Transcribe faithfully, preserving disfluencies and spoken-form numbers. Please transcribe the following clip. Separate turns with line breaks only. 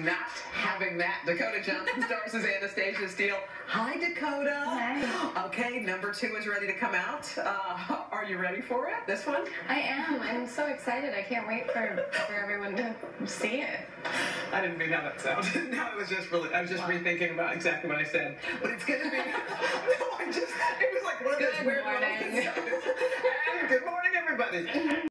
not having that. Dakota Johnson stars as Anastasia Steele. Hi, Dakota.
Hi.
Okay, number two is ready to come out. Uh, are you ready for it, this one?
I am. I'm so excited. I can't wait for, for everyone to see it.
I didn't mean how that sounded. No, I was just really, I was just rethinking about exactly what I said. But it's going to be, no, I just, it was like one of those
Good
weird
morning.
moments.